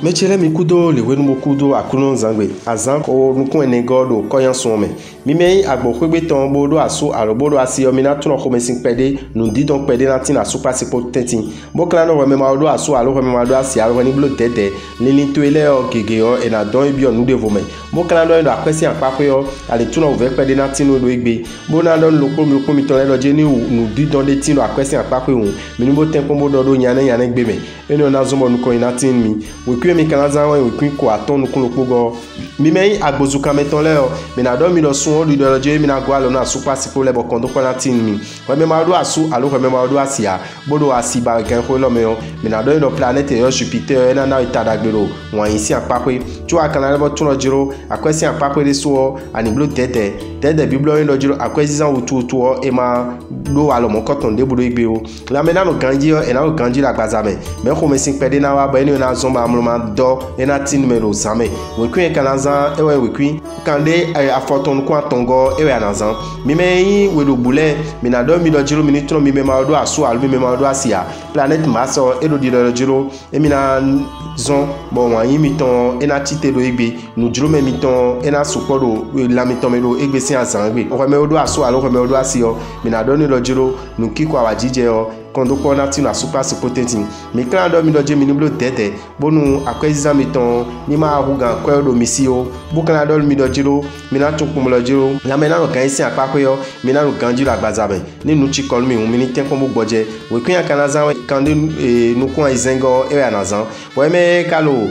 Mechele mi kudo le wenu mo kudo akuno zangbe azan ko nukun enego do koyan sonme mi me agbo kwegbe ton bodo aso arobodo asi o mi na tun ko mesin pede nu didon pede na tin aso pase potentin bo kla no me ma do aso alo me ma do asi alo ni blo tete lili to ele o gege o e na don ibi onu de vome bo kla no do akwesi apako yo ale tun o ve pede na tin do egbe bo na don loko mi ton le do je ni nu didon de tin do akwesi apako hun mi ni bo tempo mo do nyane gbe me eni ona zomo nu ko ina tin mi we mi kanaza wa we ko aton nu kun lopogo mi me agbozuka meton le o mi na do mi lo sun o do je mi na gwa lo na super sipo le bo kondo ko na tin mi we me ma do asu alo we me ma do asia bodo asiba kan ko lo me o mi na do no planète yo Jupiter e na itadagbero won yin si apapwe tu akana le bo tun lo jiro akwesi apapwe de so ani blo tete biblo yin lo jiro akwesi zan utu o e ma lo wa lo mo koton de bodo igbe o la me na no kanji o e na no kanji la gbazame me ko me sin pede na wa ba eni na zomba amuluma do ena tin mero zame we kwen kanazan ewe we kwen kande afoton ko atongo ewe anazan mi me we do bule mi na do mi do jiro mi ni tro mi me ma do aso alu mi me ma do asia planète maso e do di do jiro e mi na zon bon wa yin mi ton ena tite do egbe nu jiro me mi ton ena supodo la mi ton me do egbe sin azan egbe o me do aso alu me do asio mi na do ni do jiro nu kiko awajije o kondo ko na tin na super potentin mi klan do mi do je mi ni blo tete bonu akwezi mi ton ni ma ahuga ko do misio bu klan do mi do jiro mi na tun pum lo jiro la me na no kan si apako yo mi na no ganji la gbazabe ni nu chi kol mi mi ni tempo mo gboje we kun kan azan kan de nu ko izengo e anazan we me kalo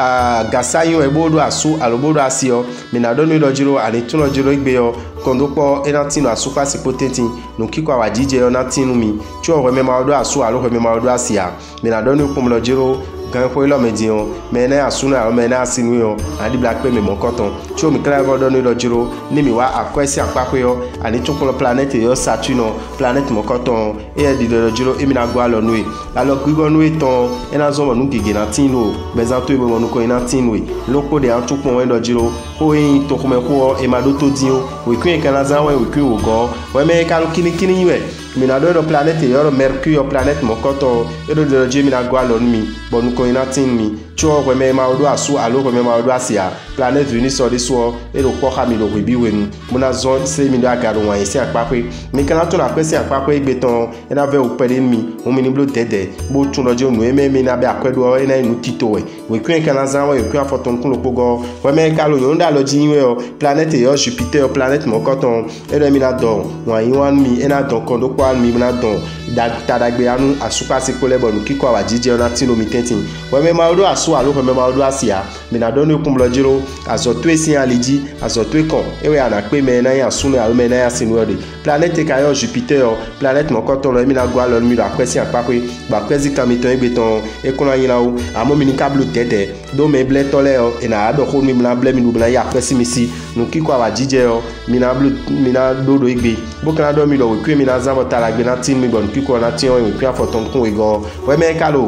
gasayo e bodo asu alobodo asio mi na do mi do jiro ani tun lo jiro igbe yo kondo po enatino asupa potentin nu kiko awajije yo natinu mi chu o me ma do asu alo me ma do asia mi na do ni pum lo jiro gan ko lo medion me na asuna me na asinu yo adi black pe me mo koton chu mi kra bo do ni lo jiro ni mi wa akwesi apako yo ani tun ko planète yo Saturne planète mo koton e di lo jiro e mi na gwa lo nu e alo gbigo nu e ton e na zo mo nu gege na tinu bezanto e mo nu ko ina tinu e lopo de an tun pon we lo jiro ko yin to ko me ko e ma do to din o we kun kanaza we kun wo go we me kalu kini we mi na do no planète yo Mercure planète mo koton e do de je mi na gwa lo nu mi bonu ko ina tin mi chu o we me ma do asu alo we me ma do asia planète Venus so de so e do ko ha mi lo we bi we nu mo na zo se mi do agaro wan yin si apapwe mi kana to na kwesi apapwe igbe ton e na ve o pede mi o mi ni blo dede bo tun lo je nu e me na be akwedo e na inu tito we kun kanaza we kun afoton kun lopogo we me kalo yo nda lo jin we o planète yo Jupiter planète mo koton e do mi na do wan yin wan mi e na do kondo kwa mi na do tadagbe anu asupa se ko lebo nu kiko awajije ona tino mi tentin we me ma do aso alo me ma do asia mi na do ni kun blo jiro azoto esin aliji azoto ekon ewe ana pe me na ya sunu alo me na ya sinu de planète ka yo Jupiter planète mo koton lo mi na gwa lo mi do akwesi apakwe ba kwesi kamiton egbe ton e kon yin la o amo mi ni kablo tete do me ble tole o e na ado ko mi na ble mi do na ya kwesi mi si nu kiko awajije o mi na do egbe bo kana do mi do we kwe mi na zamo talagbe na tin mi bon kiko na tin o we kwe afoton kun we go we me kalo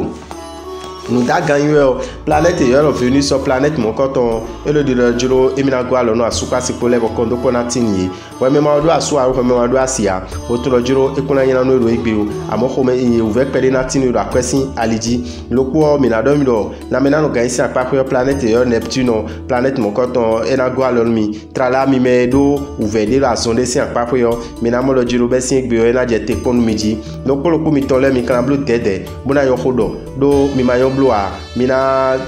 nu da ganyo yo planète yo Venus so planète mo koton e lo de jiro e mi na gwa lo no asupa si pole bo kondo ko na tin yi we me ma do asu aro me ma do asia o to lo jiro e kuna yin na no egbe o amo ko me yin o ve pede na tin do akwesi aliji lopo mi na do mi do na me na no gan si apapwe planète yo Neptune planète mo koton e na gwa lo mi trala mi me do o ve de la sonde si apapwe yo mi na mo lo jiro be si egbe yo na je te ponu miji lopo mi tole mi kan blo dede bona yo hodo do mi ma yo bloa mina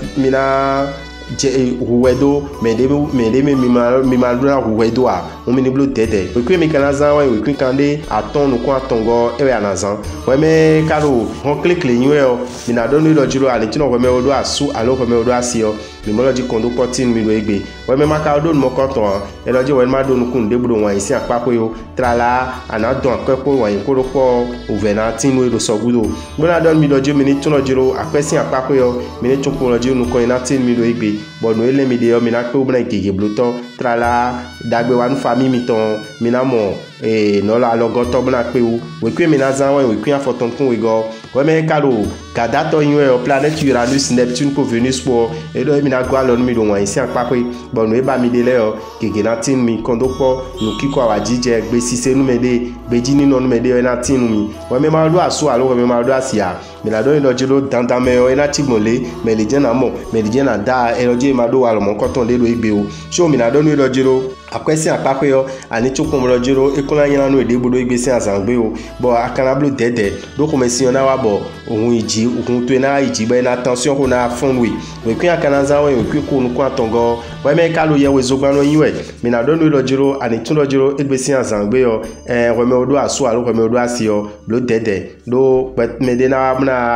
je huwedo mendeme mi ma do na huwedo a o mi ni blo tete we kwe mi kanaza we kwe kande aton nu ko atongo ewe anazan we me karo hon click le yin o mi na do ni lo jiro ale tino we me odo asu alo we me odo asio mi mo lo ji kondo potin mi lo egbe we me maka do mo koton e lo ji we ma do nu kun de bro wan isi apapo yo trala anadon akepo wan ko ro po ovena tinu e lo sogudo bo na do mi lo ji mi ni tun lo jiro apesi apapo yo mi ni tun ko lo ji nu ko ina tin mi lo egbe bonu ele mi de yo mi na pe obna gege bloton trala dagbe wan famille mi ton mi na mo no la logoto bna pe o we kwi mina zan we kwi afoton kun we go we me kalo gadato yin we planète Uranus Neptune ko Venus po e do mina go alon mi do wan isi apapwe bon no e ba mi de le o gege na tin mi kondo po no kiko awa jije gbe sise nu me de gbe jini no nu me de na tin mi we me ma do aso alo we me ma do asia mi la do yin do jilo dandan me o e na ti mole me le je na mo me le je na da e lo je ma do wa lo mo koton de lo igbe o so mi la do ni do jilo akwesi apapwe yo ani chukun lo jilo e kuna yin na no e de bodo igbe si azangbe o bo akana blo dede do ko me si ona wa bo ohun iji ohun to na iji be na tension ko na fun we kwi akana za we kwi ko nu ko atongo we me kalo ye we zogban no yin we mi na do no lo jilo ani tun lo jilo igbe si azangbe yo we me odo aso alo we me odo asi yo blo dede do me de na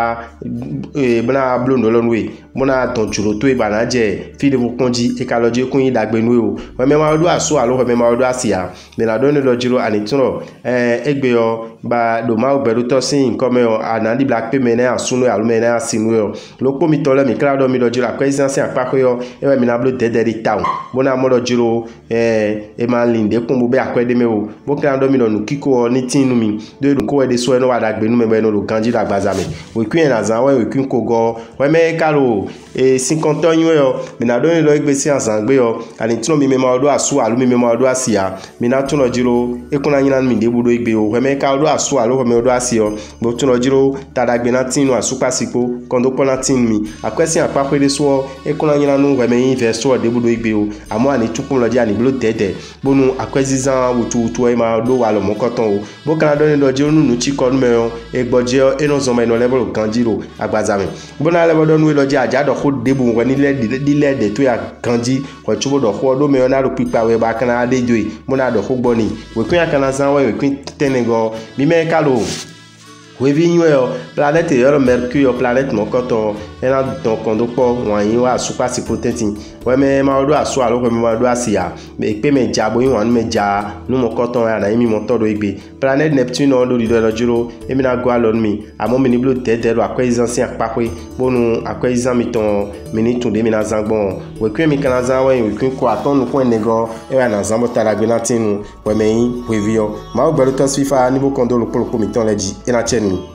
bna blo no lo we mona ton juro to e banaje fi de konji e kalo je kun yin dagbe nu o we me ma odo aso alo we me ma odo asi ya mi na do no lo jilo ani tun ro egbe yo ba do ma oberu to sin come yo anandi black pe mena asuno alu mena asinu yo lo po mi tole mi kla do mi do jilo akweziansi apako yo e we mi na blo dede ri town bona mo do jilo e ma linde kun bo be akwede me o bo kla do mi no kiko ni tinu mi do ko we de so eno wa dagbe nu me be no lo kanji dagbaza me we kwin na zan we kwin ko go we me kalo 50 ans yo mi na do ni lo igbe si azangbe yo ani tino mi me ma do asu alu mi me ma do asia mi na tun lo jilo e kuna yin na mi de budo igbe o we me ka do asu alo we me do asio bo tun lo jilo tadagbe na tinu asupa sipo kondo pona tin mi akwesi apapwe de so e kuna yin na nu we me investor de budo igbe o amo ani tukun lo je ani blo dede bonu akwesi zan wutu e ma do wa lo mo koton o bo kana do ni lo jilo nu chi ko nu me o e gboje e no zo me no level kanjiro agbaza me bona level do nu lo je ajado ko debu we ni le de to ya kanji ko chubo do ko do me na ro pipa we ba kana adejo yi mo na do ko gbo ni we kun akana zan we kun tenego mi me kalo we vi nwe yo planète yo Mercure yo planète mo koton e na don kondo po wan yin wa super potenti we me ma do aso alo we me ma do asia me pe me jabo yin wan me ja nu mo koton ya na imi mo todo igbe planète Neptune on do do juro e mi na go alon mi amo mi ni blo dede lo akwezan apakwe bonu akwezan mi ton mi ni tunde mi na zangbon we kwen mi kana zan we kwen ko aton nu ko nego e na zambo taragbe na tinu we me yin we vi yo ma o gbero to sfifa ni bo kondo lo polo mi ton leji e na chenu